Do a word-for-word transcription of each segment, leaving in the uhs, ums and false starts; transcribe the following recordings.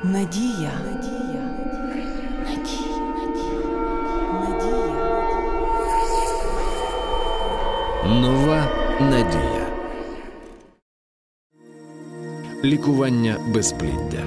Надія. Надія. Надія. Надія. Нова надія. Лікування безпліддя.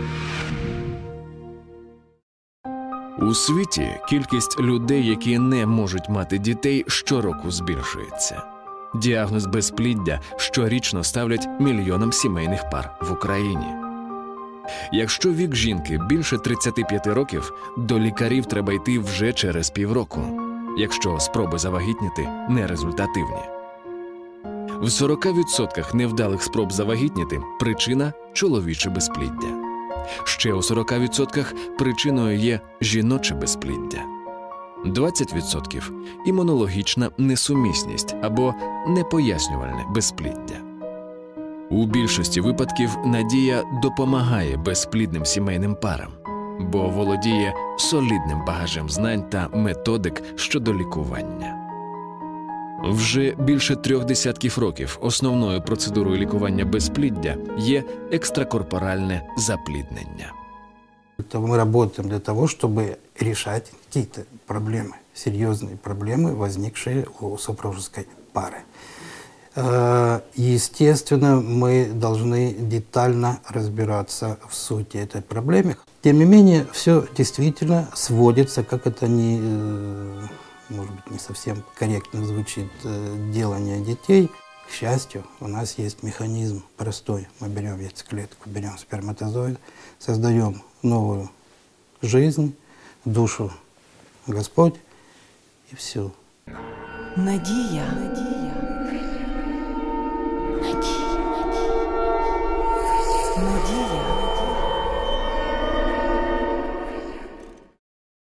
У світі кількість людей, які не можуть мати дітей, щороку збільшується. Діагноз безпліддя щорічно ставлять мільйонам сімейних пар в Україні. Якщо вік жінки більше тридцяти п'яти років, до лікарів треба йти вже через півроку, якщо спроби завагітніти нерезультативні. В сорока відсотках невдалих спроб завагітніти причина – чоловіче безпліддя. Ще у сорока відсотках причиною є жіноче безпліддя. двадцять відсотків – імунологічна несумісність або непояснювальне безпліддя. У більшості випадків надія допомагає безплідним сімейним парам, бо володіє солідним багажем знань та методик щодо лікування. Вже більше трьох десятків років основною процедурою лікування безпліддя є екстракорпоральне запліднення. Мы работаем для того, чтобы решать какие-то проблемы, серьезные проблемы, возникшие у супружеской пары. Естественно, мы должны детально разбираться в сути этой проблемы. Тем не менее, все действительно сводится, как это не, может быть, не совсем корректно звучит, делание детей. К счастью, у нас есть механизм простой. Мы берем яйцеклетку, берем сперматозоид, создаем новую жизнь, душу Господь, и все. Надія. Надія. Надія. Надія.